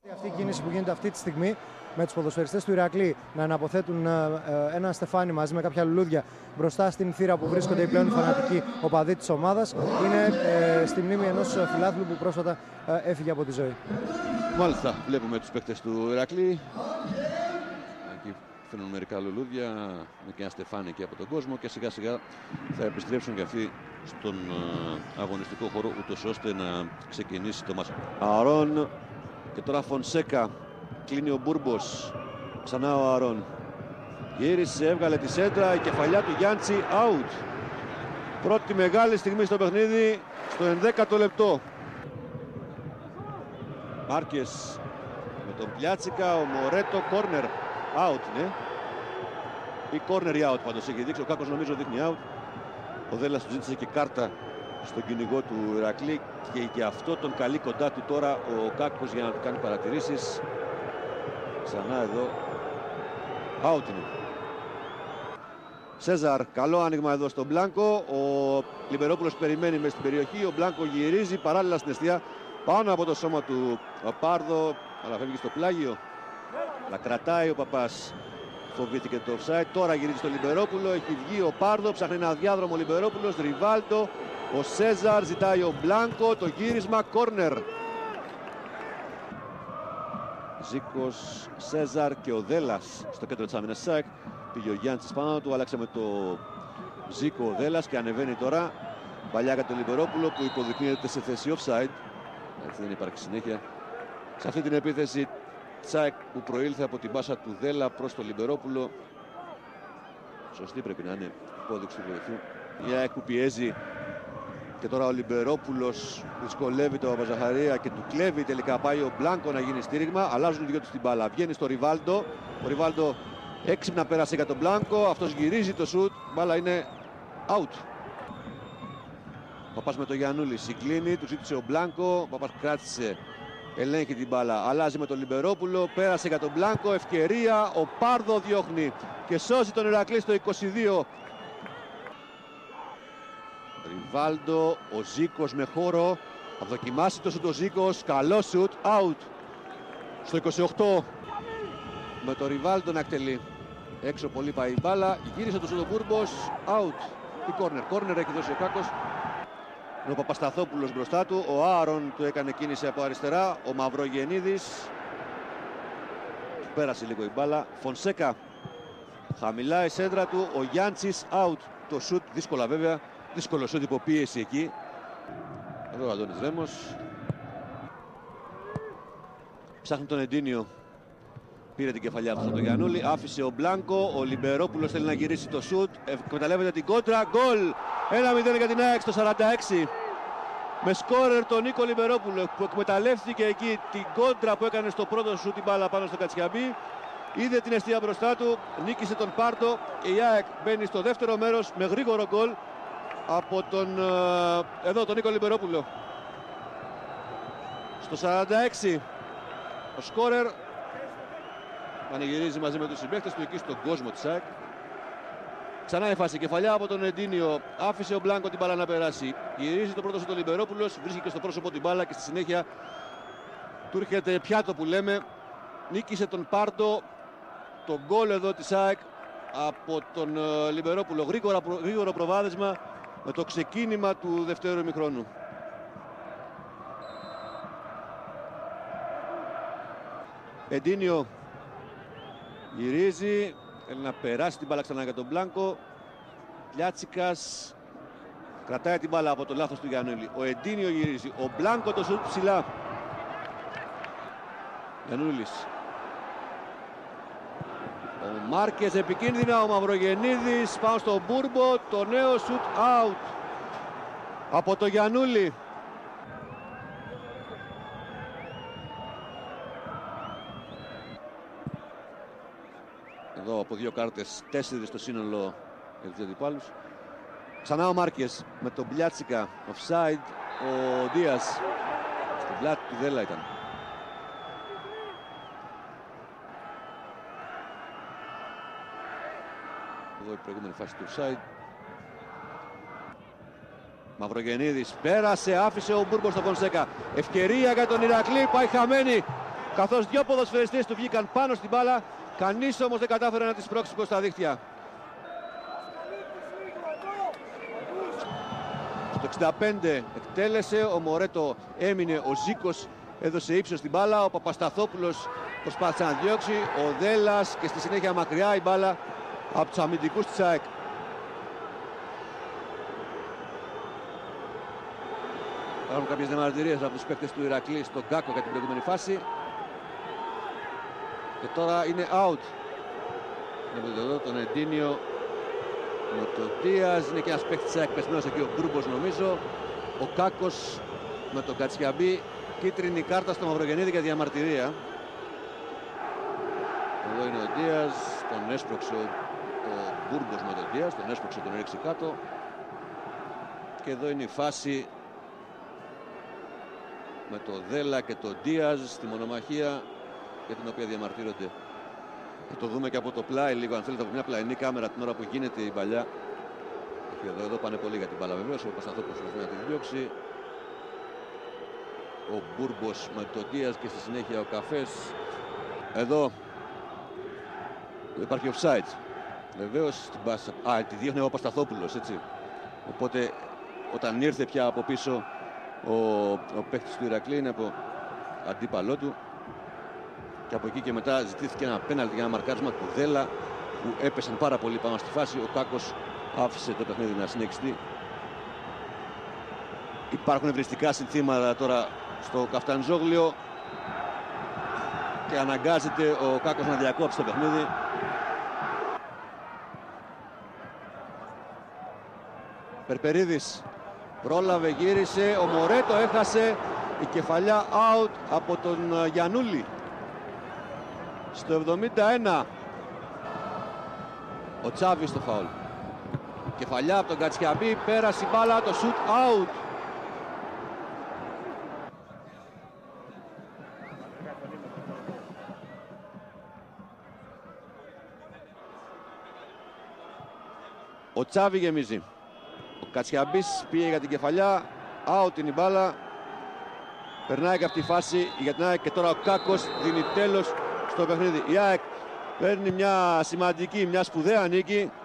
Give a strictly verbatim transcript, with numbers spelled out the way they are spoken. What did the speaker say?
Αυτή η κίνηση που γίνεται αυτή τη στιγμή με τους ποδοσφαιριστές του Ηρακλή να αναποθέτουν ένα στεφάνι μαζί με κάποια λουλούδια μπροστά στην θύρα που βρίσκονται οι πλέον φανατικοί οπαδοί της ομάδας είναι ε, στη μνήμη ενός φιλάθλου που πρόσφατα ε, έφυγε από τη ζωή. Μάλιστα, βλέπουμε τους παίκτες του Ηρακλή. Εκεί φέρνουν μερικά λουλούδια με και ένα στεφάνι εκεί από τον κόσμο και σιγά σιγά θα επιστρέψουν και αυτοί στον ε, αγωνιστικό χώρο, ούτως ώστε να ξεκινήσει το μάτς. Αρών και τώρα Φονσέκα. Κλείνει ο Μπούρμπος. Ξανά ο Αρών. Γύρισε, έβγαλε τη σέντρα. Η κεφαλιά του Γιάντσι out. Πρώτη μεγάλη στιγμή στο παιχνίδι στο ενδέκατο λεπτό. Μάρκες με τον Πλιάτσικα. Ο Μορέτο. Κόρνερ. Out, ναι. Ή κόρνερ ή out πάντως έχει δείξει. Ο Κάκος νομίζω δείχνει out. Ο Δέλλας του ζήτησε και κάρτα στον κυνηγό του Ηρακλή και γι' αυτό τον καλεί κοντά του τώρα ο Κάκος για να του κάνει παρατηρήσεις. Ξανά εδώ. Out είναι. Σέζαρ, καλό άνοιγμα εδώ στον Μπλάνκο. Ο Λιμπερόπουλος περιμένει μες στην περιοχή. Ο Μπλάνκο γυρίζει παράλληλα στην αιστεία πάνω από το σώμα του Πάρδο. Αλλά φεύγει στο πλάγιο. La κρατάει ο Παπάς. Φοβήθηκε το offside. Τώρα γυρίζει στο Λιμπερόπουλο. Έχει βγει ο Πάρδο. Ψάχνει ένα διάδρομο ο Λιμπερόπουλος. Ριβάλτο. Ο Σέζαρ ζητάει ο Μπλάνκο. Το γύρισμα κόρνερ. Ζήκος, Σέζαρ και ο Δέλλας στο κέντρο της άμυνας ΣΑΕΚ. Πήγε ο Γιάντσης πάνω του, άλλαξε με το Ζήκο ο Δέλλας και ανεβαίνει τώρα παλιά για τον Λιμπερόπουλο που υποδεικνύεται σε θέση offside. Έτσι δεν υπάρχει συνέχεια σε αυτή την επίθεση ΣΑΕΚ που προήλθε από την πάσα του Δέλλα προς τον Λιμπερόπουλο. Σωστή πρέπει να είναι υπόδειξη του βοηθού. Η ΑΕΚ που πιέζει και τώρα ο Λιμπερόπουλος δυσκολεύει τον Παπαζαχαρία και του κλέβει. Τελικά πάει ο Μπλάνκο να γίνει στήριγμα. Αλλάζουν οι δυο τους την μπάλα. Βγαίνει στο Ριβάλντο. Ο Ριβάλντο έξυπνα πέρασε για τον Μπλάνκο. Αυτός γυρίζει το σουτ. Μπάλα είναι out. Παπάς με τον Γιαννούλη συγκλίνει. Του ζήτησε ο Μπλάνκο. Παπάς κράτησε. Ελέγχει την μπάλα. Αλλάζει με τον Λιμπερόπουλο. Πέρασε για τον Μπλάνκο. Ευκαιρία. Ο Πάρδο διώχνει και σώζει τον Ηρακλή στο είκοσι δύο. Ριβάλντο, ο Ζήκος με χώρο. Θα δοκιμάσει το σουτ ο Ζήκος. Καλό σουτ, out. Στο είκοσι οκτώ. Με το Ριβάλντο να εκτελεί. Έξω πολύ πάει η μπάλα. Γύρισε το σουτ ο Μπούρμπος. Out. Η κόρνερ. Κόρνερ έχει δώσει ο Κάκος. Είναι ο Παπασταθόπουλος μπροστά του. Ο Άρον του έκανε κίνηση από αριστερά. Ο Μαυρογεννίδης. Πέρασε λίγο η μπάλα. Φονσέκα. Χαμηλά η σέντρα του. Ο Γιάντσης out. Το σουτ δύσκολα βέβαια. Δύσκολο σουτ, υποπίεση εκεί. Εδώ ο Αντώνης Ρέμος. Ψάχνει τον Εντίνιο. Πήρε την κεφαλιά του στον Γιαννούλη. Άφησε ο Μπλάνκο. Ο Λιμπερόπουλος θέλει να γυρίσει το σουτ. Εκμεταλλεύεται την κόντρα. Γκολ! ένα μηδέν για την ΑΕΚ στο σαράντα έξι. Με σκόρερ τον Νίκο Λιμπερόπουλο που εκμεταλλεύτηκε εκεί την κόντρα που έκανε στο πρώτο σουτ την μπάλα πάνω στο Κατσιαμπή. Είδε την αιστεία μπροστά του. Νίκησε τον Πάρτο. Η ΑΕΚ μπαίνει στο δεύτερο μέρος με γρήγορο γκολ από τον, εδώ, τον Νίκο Λιμπερόπουλο. Στο σαράντα έξι ο σκόρερ πανηγυρίζει μαζί με τους συμπαίκτες του εκεί στον κόσμο της ΑΕΚ. Ξανά η φάση, κεφαλιά από τον Εντίνιο. Άφησε ο Μπλάνκο την μπάλα να περάσει. Γυρίζει το πρώτο στο Λιμπερόπουλος, βρίσκει και στο πρόσωπο την μπάλα και στη συνέχεια του έρχεται πιάτο που λέμε. Νίκησε τον Πάρτο. Το γκολ εδώ της ΑΕΚ από τον Λιμπερόπουλο. Γρήγορα, γρήγορο προβάδισμα με το ξεκίνημα του δευτέρου ημιχρόνου. Εντίνιο γυρίζει, θέλει να περάσει την μπάλα ξανά για τον Μπλάνκο. Πλιάτσικας κρατάει την μπάλα από το λάθος του Γιαννούλη. Ο Εντίνιο γυρίζει, ο Μπλάνκο το σουτ ψηλά. Γιαννούλης. Ο Μάρκες επικίνδυνα, ο Μαυρογεννίδης πάνω στον Μπούρμπο, το νέο σουτ out από το Γιαννούλη. Εδώ από δύο κάρτες, τέσσερις στο σύνολο για τους αντιπάλους. Ξανά ο Μάρκες με τον Πλιάτσικα, offside, ο Δίας στην πλάτη του Δέλλα ήταν. Εδώ η προηγούμενη φάση του offside. Μαυρογεννίδης πέρασε, άφησε ο Μπούρμπος στο Φονσέκα. Ευκαιρία για τον Ηρακλή, πάει χαμένη. καθώς δύο ποδοσφαιριστές του βγήκαν πάνω στην μπάλα, κανείς όμως δεν κατάφερε να τη σπρώξει προς τα δίχτυα. Στο εξήντα πέντε εκτέλεσε, ο Μορέτο έμεινε, ο Ζήκος έδωσε ύψος στην μπάλα, ο Παπασταθόπουλος προσπάθησε να διώξει, ο Δέλλας και στη συνέχεια μακριά η μπάλα από τους αμυντικούς της ΑΕΚ. Υπάρχουν κάποιες διαμαρτυρίες από τους παίκτες του Ηρακλή στον Γκάκο για την προηγούμενη φάση. Και τώρα είναι out. Βλέπετε εδώ τον Εντίνιο με τον Δίας. Είναι και ένας παίκτης της ΑΕΚ πεσμένος εκεί, ο Μπουρμπος νομίζω. Ο Κάκος με τον Κατσιαμπή. Κίτρινη κάρτα στο Μαυρογεννίδη για διαμαρτυρία. Εδώ είναι ο Δίας. Τον έσπρωξε ο, ο Μπουρμπος με τον Δίας. Τον έσπρωξε, τον έριξε κάτω. Και εδώ είναι η φάση με το Δέλα και το Δίας στη μονομαχία για την οποία διαμαρτύρονται. Θα το δούμε και από το πλάι λίγο, αν θέλετε, από μια πλαϊνή κάμερα την ώρα που γίνεται η παλιά. Και εδώ, εδώ πάνε πολύ για την μπάλα βεβαίως. Ο Παπασταθόπουλος προσπαθεί να τη διώξει. Ο Μπούρμπος με το Δίας και στη συνέχεια ο Καφές. Εδώ υπάρχει offside. Βεβαίως την πάσα. Α, τη διώχνει ο Παπασταθόπουλος, έτσι. Οπότε όταν ήρθε πια από πίσω ο, ο παίκτης του Ηρακλή, είναι από αντίπαλό του. Και από εκεί και μετά ζητήθηκε ένα πέναλτι για ένα μαρκάρισμα του Δέλα που έπεσαν πάρα πολύ πάνω στη φάση. Ο Κάκος άφησε το παιχνίδι να συνεχιστεί. Υπάρχουν ευριστικά συνθήματα τώρα στο Καφταντζόγλιο και αναγκάζεται ο Κάκος να διακόψει το παιχνίδι. Περπερίδης πρόλαβε, γύρισε, ο Μορέτο έχασε, η κεφαλιά out από τον Γιαννούλη. Στο εβδομήντα ένα ο Τσάβης στο φάουλ. Κεφαλιά από τον Κατσιαμπή, πέρασε η μπάλα, το shoot out. Ο Τσάβη γεμίζει. Ο Κατσιαμπής πήγε για την κεφαλιά, out είναι η μπάλα. Περνάει και αυτή η φάση για την ΑΕΚ και τώρα ο Κάκος δίνει τέλος στο παιχνίδι. Η ΑΕΚ παίρνει μια σημαντική, μια σπουδαία νίκη.